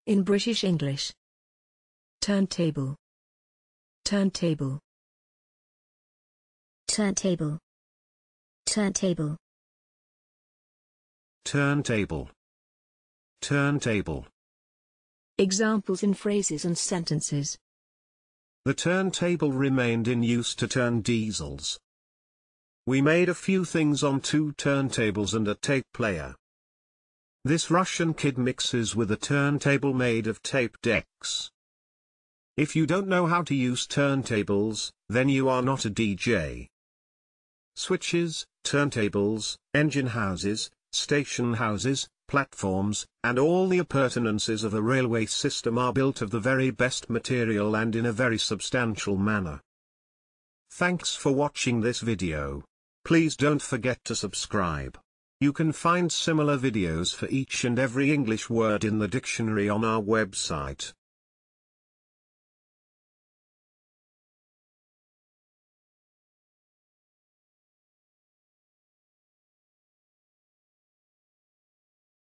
In British English. Turntable. Turntable. Turntable. Turntable. Turntable. Turntable. Examples in phrases and sentences. The turntable remained in use to turn diesels. We made a few things on 2 turntables and a tape player. This Russian kid mixes with a turntable made of tape decks. If you don't know how to use turntables, then you are not a DJ. Switches, turntables, engine houses, station houses, platforms, and all the appurtenances of a railway system are built of the very best material and in a very substantial manner. Thanks for watching this video. Please don't forget to subscribe. You can find similar videos for each and every English word in the dictionary on our website.